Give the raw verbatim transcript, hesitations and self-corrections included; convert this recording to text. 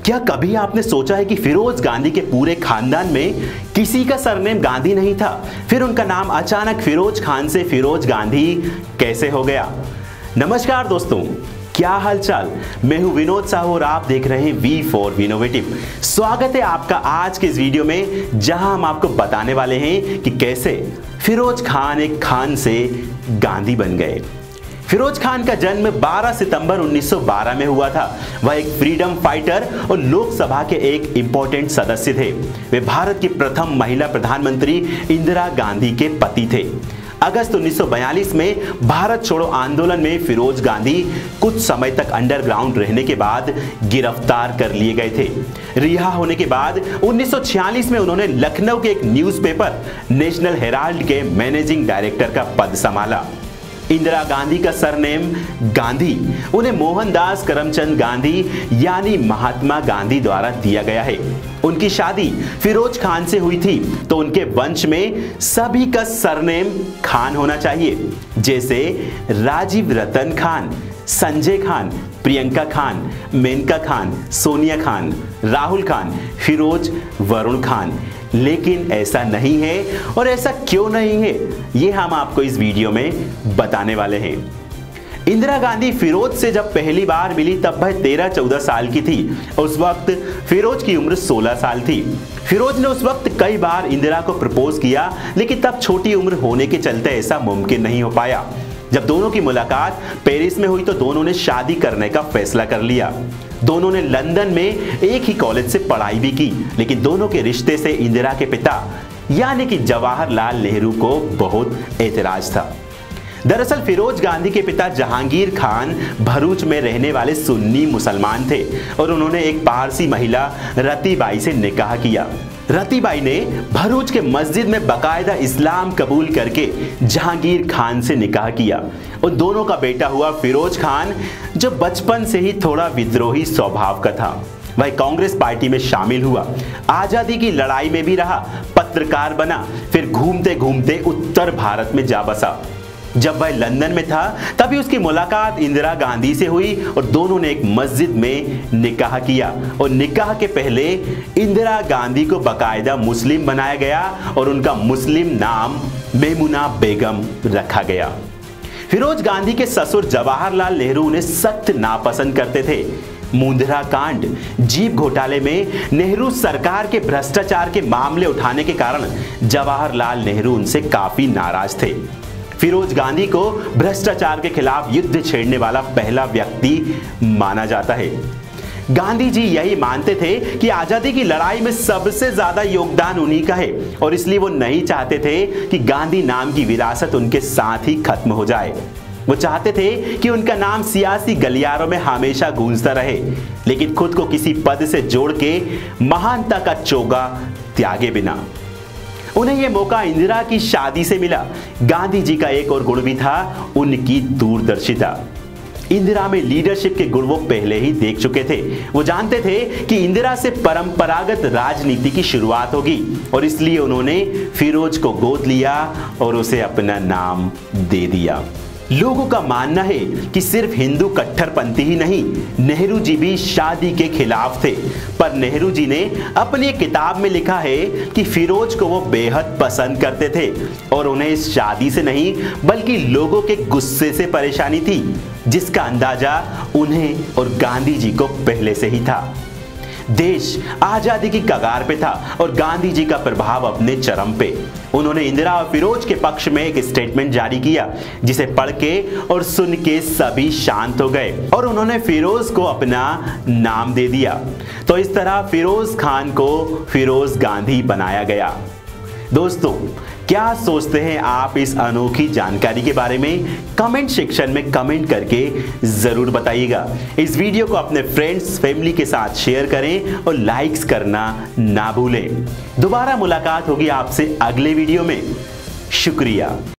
क्या कभी आपने सोचा है कि फिरोज गांधी के पूरे खानदान में किसी का सरनेम गांधी नहीं था, फिर उनका नाम अचानक फिरोज खान से फिरोज गांधी कैसे हो गया। नमस्कार दोस्तों, क्या हालचाल। मैं हूं विनोद साहू और आप देख रहे हैं वी फॉर विनोवेटिव। स्वागत है आपका आज के इस वीडियो में, जहां हम आपको बताने वाले हैं कि कैसे फिरोज खान एक खान से गांधी बन गए। फिरोज खान का जन्म बारह सितंबर उन्नीस सौ बारह में हुआ था। वह एक फ्रीडम फाइटर और लोकसभा के एक इंपॉर्टेंट सदस्य थे। वे भारत की प्रथम महिला प्रधानमंत्री इंदिरा गांधी के पति थे। अगस्त उन्नीस सौ बयालीस में भारत छोड़ो आंदोलन में फिरोज गांधी कुछ समय तक अंडरग्राउंड रहने के बाद गिरफ्तार कर लिए गए थे। रिहा होने के बाद उन्नीस सौ छियालीस में उन्होंने लखनऊ के एक न्यूज़पेपर नेशनल हेराल्ड के मैनेजिंग डायरेक्टर का पद संभाला। इंदिरा गांधी का सरनेम गांधी उन्हें मोहनदास करमचंद गांधी यानी महात्मा गांधी द्वारा दिया गया है। उनकी शादी फिरोज खान से हुई थी, तो उनके वंश में सभी का सरनेम खान होना चाहिए, जैसे राजीव रतन खान, संजय खान, प्रियंका खान, मेनका खान, सोनिया खान, राहुल खान, फिरोज वरुण खान। लेकिन ऐसा नहीं है, और ऐसा क्यों नहीं है ये हम आपको इस वीडियो में बताने वाले हैं। इंदिरा गांधी फिरोज से जब पहली बार मिली तब वह तेरह चौदह साल की थी। उस वक्त फिरोज की उम्र सोलह साल थी। फिरोज ने उस वक्त कई बार इंदिरा को प्रपोज किया, लेकिन तब छोटी उम्र होने के चलते ऐसा मुमकिन नहीं हो पाया। जब दोनों की मुलाकात पेरिस में हुई तो दोनों ने शादी करने का फैसला कर लिया। दोनों ने लंदन में एक ही कॉलेज से पढ़ाई भी की, लेकिन दोनों के रिश्ते से इंदिरा के पिता यानी कि जवाहरलाल नेहरू को बहुत ऐतराज था। दरअसल फिरोज गांधी के पिता जहांगीर खान भरूच में रहने वाले सुन्नी मुसलमान थे और उन्होंने एक पारसी महिला रतीबाई से निकाह किया। रतीबाई ने भरूच के मस्जिद में बाकायदा इस्लाम कबूल करके जहांगीर खान से निकाह किया। उन दोनों का बेटा हुआ फिरोज खान, जो बचपन से ही थोड़ा विद्रोही स्वभाव का था। वह कांग्रेस पार्टी में शामिल हुआ, आजादी की लड़ाई में भी रहा, पत्रकार बना, फिर घूमते घूमते उत्तर भारत में जा बसा। जब वह लंदन में था तभी उसकी मुलाकात इंदिरा गांधी से हुई और दोनों ने एक मस्जिद में निकाह किया। और निकाह के पहले इंदिरा गांधी को बाकायदा मुस्लिम बनाया गया और उनका मुस्लिम नाम मेमुना बेगम रखा गया। फिरोज गांधी के ससुर जवाहरलाल नेहरू उन्हें सख्त नापसंद करते थे। मुंद्रा कांड, जीप घोटाले में नेहरू सरकार के भ्रष्टाचार के मामले उठाने के कारण जवाहरलाल नेहरू उनसे काफी नाराज थे। फिरोज गांधी को भ्रष्टाचार के खिलाफ युद्ध छेड़ने वाला पहला व्यक्ति माना जाता है। गांधी जी यही मानते थे कि आजादी की लड़ाई में सबसे ज्यादा योगदान उन्हीं का है, और इसलिए वो नहीं चाहते थे कि गांधी नाम की विरासत उनके साथ ही खत्म हो जाए। वो चाहते थे कि उनका नाम सियासी गलियारों में हमेशा गूंजता रहे, लेकिन खुद को किसी पद से जोड़ के महानता का चोगा त्यागे बिना। उन्हें यह मौका इंदिरा की शादी से मिला। गांधी जी का एक और गुण भी था, उनकी दूरदर्शिता। इंदिरा में लीडरशिप के गुण वो पहले ही देख चुके थे। वो जानते थे कि इंदिरा से परंपरागत राजनीति की शुरुआत होगी, और इसलिए उन्होंने फिरोज को गोद लिया और उसे अपना नाम दे दिया। लोगों का मानना है कि सिर्फ हिंदू कट्टरपंथी ही नहीं, नेहरू जी भी शादी के खिलाफ थे। पर नेहरू जी ने अपनी एक किताब में लिखा है कि फिरोज को वो बेहद पसंद करते थे और उन्हें इस शादी से नहीं बल्कि लोगों के गुस्से से परेशानी थी, जिसका अंदाजा उन्हें और गांधी जी को पहले से ही था। देश आजादी की कगार पे था और गांधी जी का प्रभाव अपने चरम पे। उन्होंने इंदिरा और फिरोज के पक्ष में एक स्टेटमेंट जारी किया, जिसे पढ़ के और सुन के सभी शांत हो गए और उन्होंने फिरोज को अपना नाम दे दिया। तो इस तरह फिरोज खान को फिरोज गांधी बनाया गया। दोस्तों, क्या सोचते हैं आप इस अनोखी जानकारी के बारे में? कमेंट सेक्शन में कमेंट करके जरूर बताइएगा। इस वीडियो को अपने फ्रेंड्स फैमिली के साथ शेयर करें और लाइक्स करना ना भूलें। दोबारा मुलाकात होगी आपसे अगले वीडियो में। शुक्रिया।